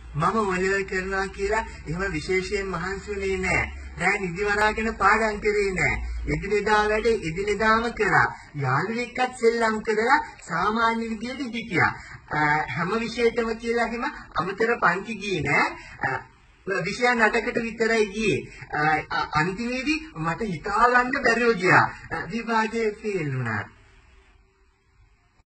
මම ඔලෙවල් කරනවා කියලා එහෙම විශේෂයෙන් මහන්සි වෙන්නේ නැහැ. රෑ නිදි වරාගෙන පාඩම් කරේ නැහැ. එදිනෙදා වැඩේ එදිනෙදාම කරා. යාළුවෙක්වත් සෙල්ලම් කරලා සාමාන්‍ය විදියට හිටියා. හැම විෂයකම කියලා එහෙම අමතර පන්ති ගියේ නැහැ. විෂය නටකට විතරයි ගියේ. අන්තිමේදී මට හිතා ගන්න බැරිව ගියා. විභාගයේ ෆේල් වුණා.